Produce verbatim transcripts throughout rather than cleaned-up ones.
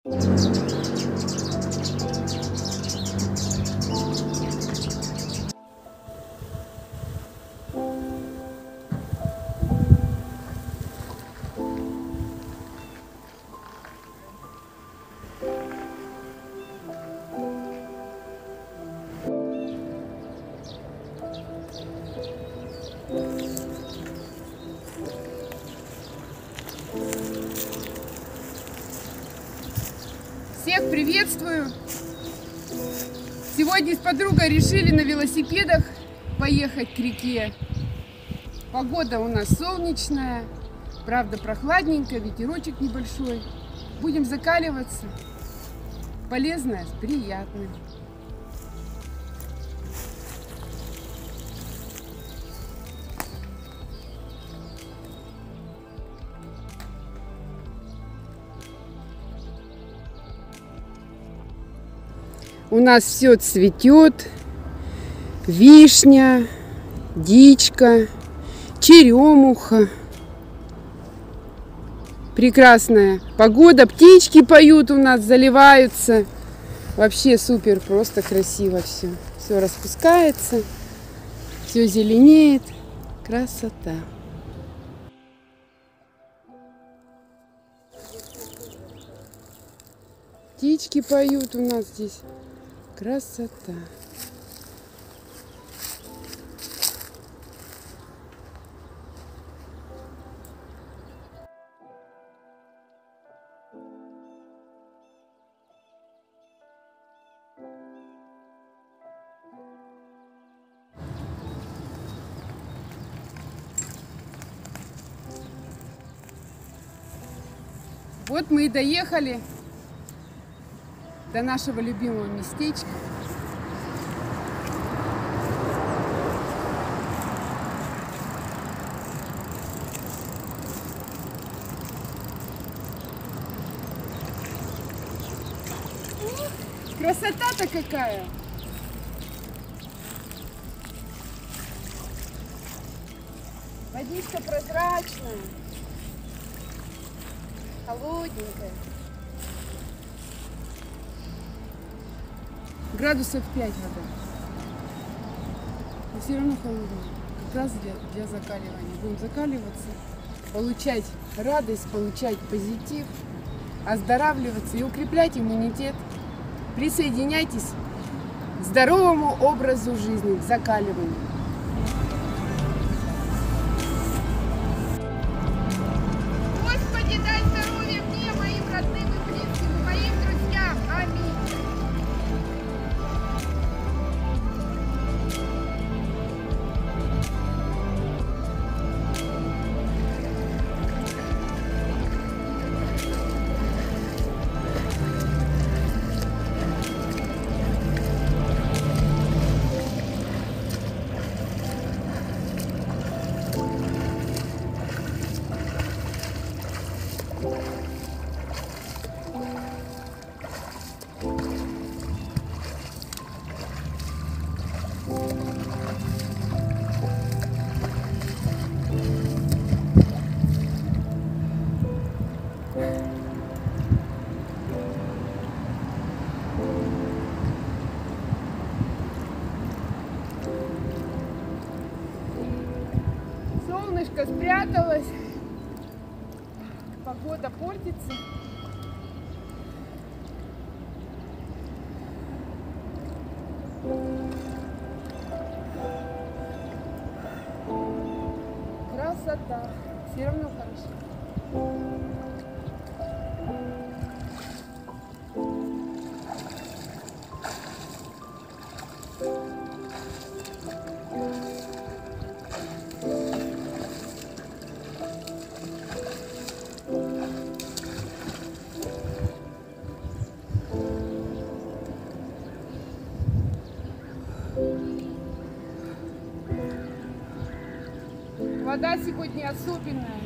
Всех приветствую! Сегодня с подругой решили на велосипедах поехать к реке. Погода у нас солнечная, правда прохладненько, ветерочек небольшой. Будем закаливаться. Полезное с приятным. У нас все цветет: вишня, дичка, черемуха. Прекрасная погода, птички поют у нас, заливаются. Вообще супер, просто красиво все. Все распускается, все зеленеет. Красота. Птички поют у нас здесь. Красота. Вот мы и доехали до нашего любимого местечка. Красота-то какая! Водичка прозрачная, холодненькая. Градусов пять вода. Но все равно холодно. Как раз для, для закаливания. Будем закаливаться, получать радость, получать позитив, оздоравливаться и укреплять иммунитет. Присоединяйтесь к здоровому образу жизни, к закаливанию. Господи, дай здоровья мне, моим родным и близким, моим друзьям. Аминь. Солнышко спряталось, погода портится. Красота, все равно хорошо. Вода сегодня особенная.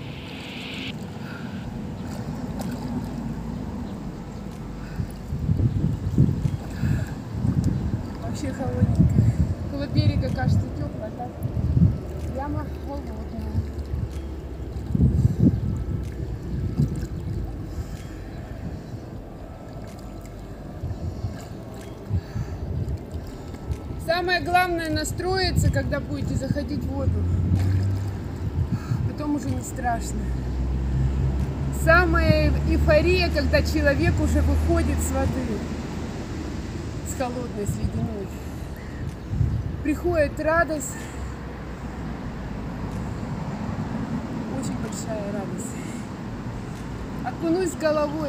Вообще холодненькая. Около берега кажется теплая, так прямо холодная. Самое главное настроиться, когда будете заходить в воду. Потом уже не страшно. Самая эйфория, когда человек уже выходит с воды, с холодной, с ледяной. Приходит радость, очень большая радость. Окунусь с головой.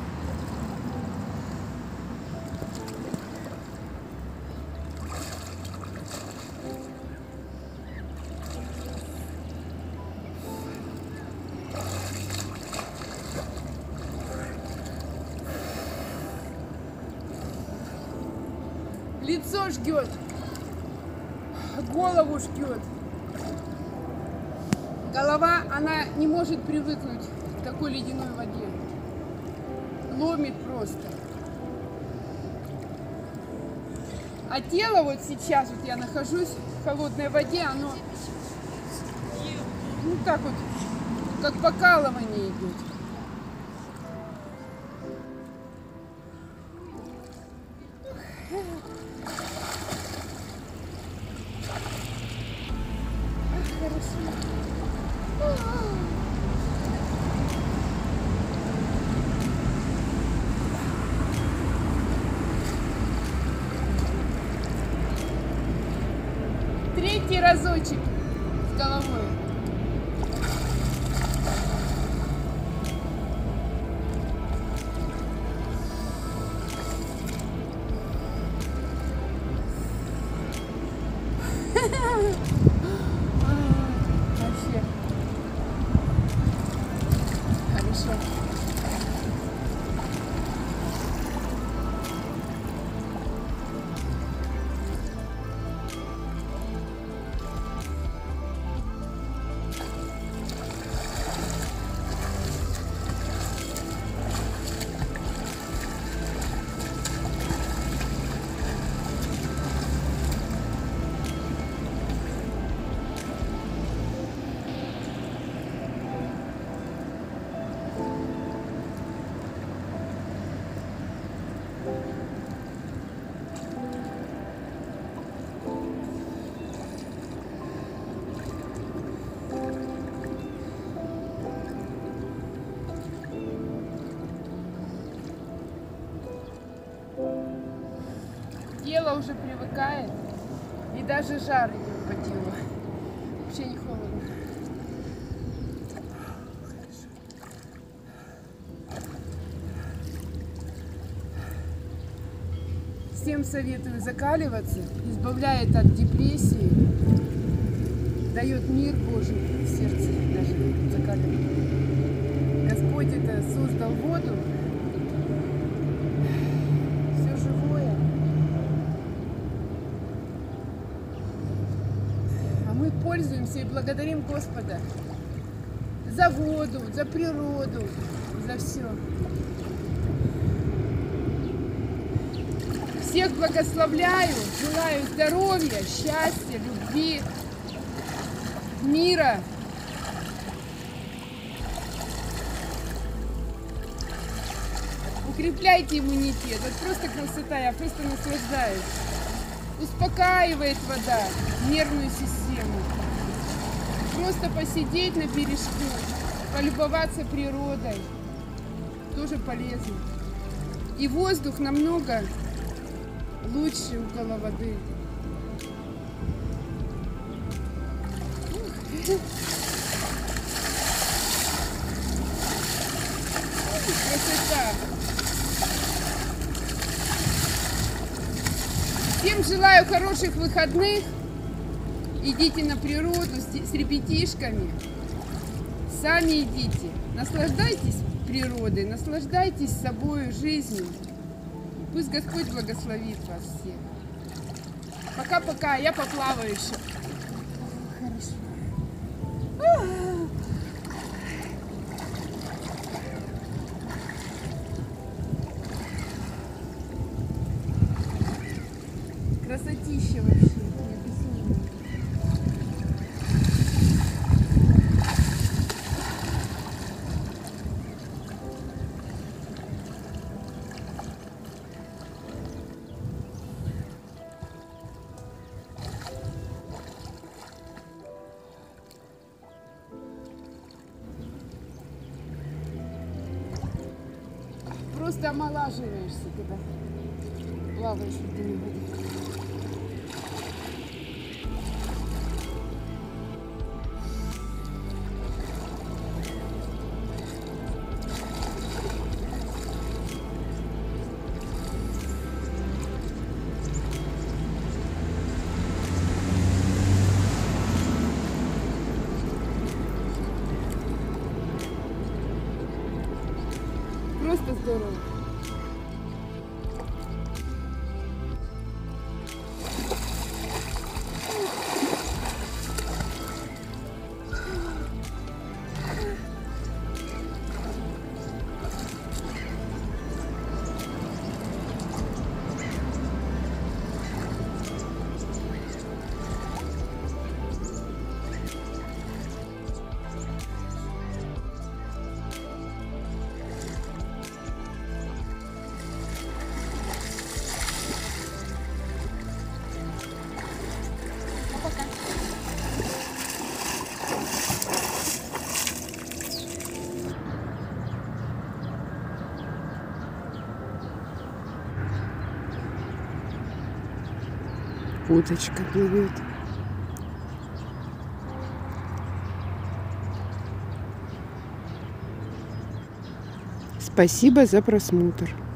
Лицо жгет, голову жгет. Голова, она не может привыкнуть к такой ледяной воде. Ломит просто. А тело вот сейчас, вот я нахожусь в холодной воде, оно ну так вот, как покалывание идет. Третий разочек с головой. Вообще хорошо. Тело уже привыкает, и даже жар идет по телу. Вообще не холодно. Всем советую закаливаться, избавляет от депрессии, дает мир Божий в сердце даже закаливание. Господь это создал воду, все живое. А мы пользуемся и благодарим Господа за воду, за природу, за все. Всех благословляю, желаю здоровья, счастья, любви, мира. Укрепляйте иммунитет. Вот просто красота, я просто наслаждаюсь. Успокаивает вода нервную систему. Просто посидеть на бережку, полюбоваться природой. Тоже полезно. И воздух намного лучше около воды. Красота. Всем желаю хороших выходных. Идите на природу с ребятишками. Сами идите. Наслаждайтесь природой, наслаждайтесь собой, жизнью. Пусть Господь благословит вас всех. Пока-пока, я поплаваю еще. Хорошо. Красотища вообще. просто омолаживаешься, когда плаваешь в этой воде. Просто здорово. Уточка плывет. Спасибо за просмотр.